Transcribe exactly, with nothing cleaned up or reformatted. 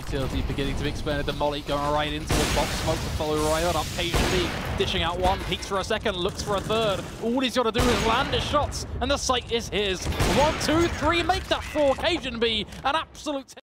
Utility beginning to be expanded. The molly going right into the box. Smoke to follow right on up. Cajunb dishing out one, peeks for a second, looks for a third. All he's got to do is land his shots, and the site is his. One, two, three, make that four. Cajunb, an absolute